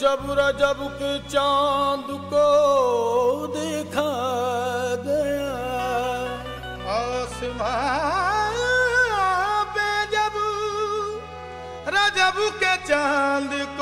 जब रजब के चांद को देखा गया, आसमां पे जब रजब के चांद